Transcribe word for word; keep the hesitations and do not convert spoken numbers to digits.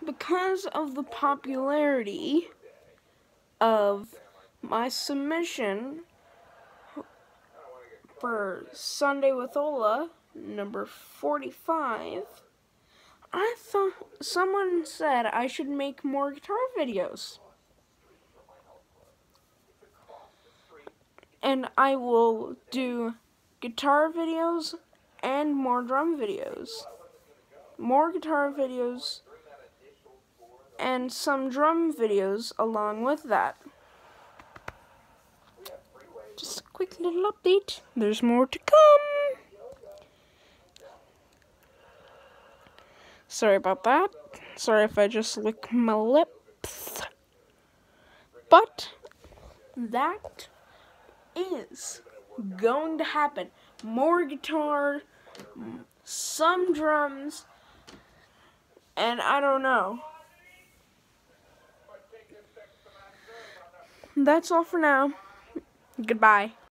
because of the popularity of my submission for Sunday with Ola, number forty-five, I thought someone said I should make more guitar videos. And I will do guitar videos and more drum videos. More guitar videos and some drum videos along with that. Just a quick little update. There's more to come. Sorry about that. Sorry if I just lick my lips. But that is going to happen. More guitar, some drums, and I don't know. That's all for now. Goodbye.